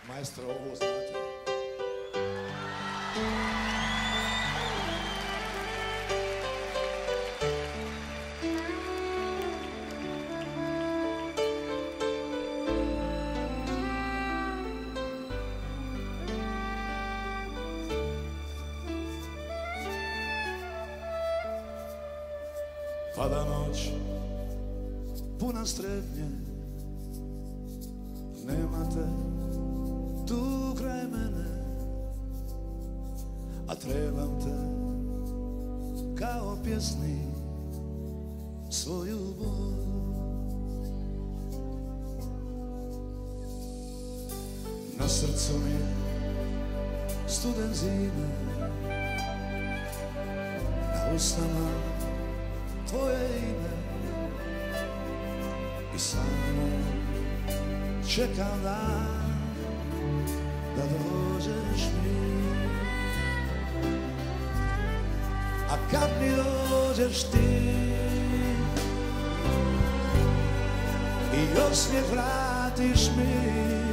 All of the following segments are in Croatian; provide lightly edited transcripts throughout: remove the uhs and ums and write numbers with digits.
Maestro, ovo znate. Pada noć, puna strepnje, nemate tu kraj mene, a trebam te kao pjesnik svoju bol. Na srcu mi je studen zime, na usnama tvoje ime i samo čekam dan da dođeš mi. A kad mi dođeš ti i osmijeh vratiš mi,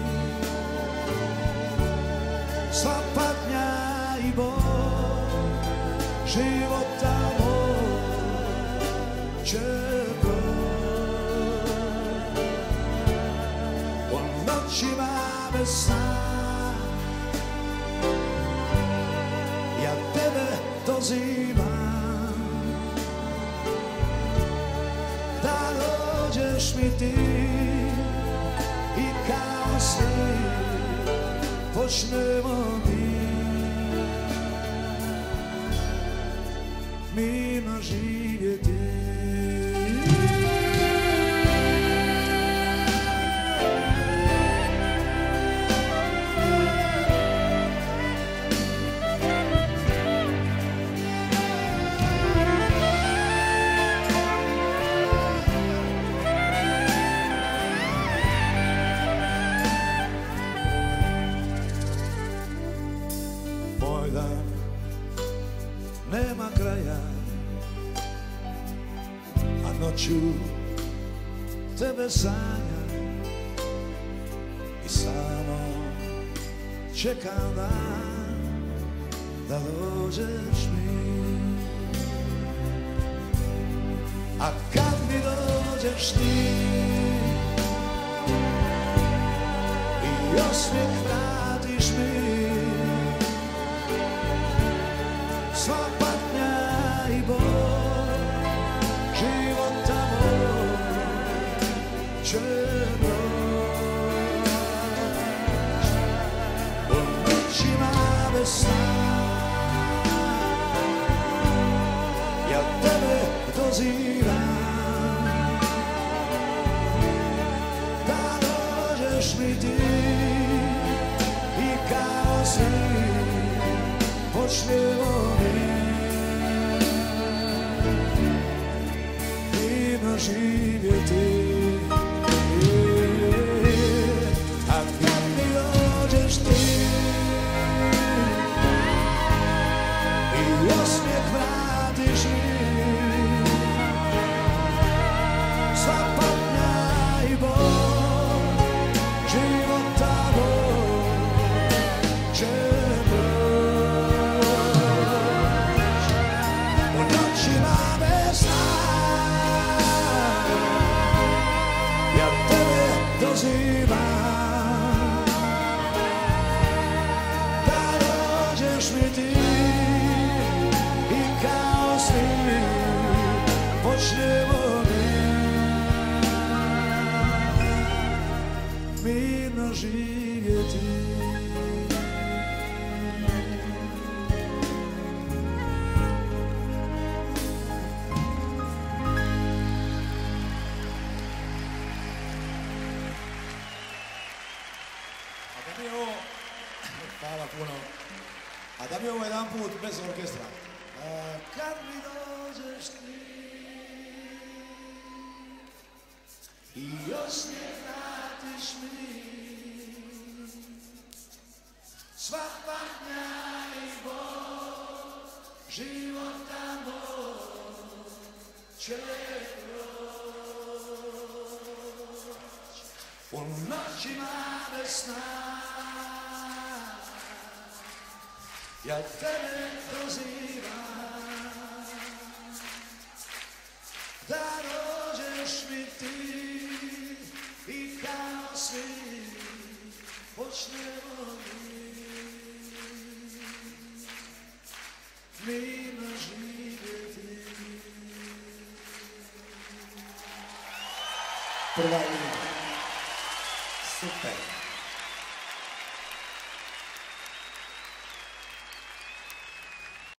sva patnja i bol života će proći. O noćima bez sna ja tebe dozivam, da dođeš mi ti i kao svi počnemo mirno živjeti. Moj dan nema kraja, a noću tebe sanjam i samo čekam dan da dođeš mi. A kad mi dođeš ti i osmijeh vratiš mi, sva patnja i bol života će proći. U noćima bez sna ja tebe dozivam, da dođeš mi ti i kao svi počnemo mirno živjeti. A kad mi dođeš ti i osmijeh vratiš mi, sva patnja i bol života će proći. U noćima bez sna ja tebe dozivam, da dođeš mi ti i kao svi počnemo mirno živjeti. Hvala puno. A da mi ovo jedan put bez orkestra. Kad mi dođeš ti i osmijeh vratiš mi, sva patnja i bol života će proći. U noćima bez sna ja tebe prozivam, da dođeš mi ti i kao svi počnemo njima živjeti. Prva liga. Super.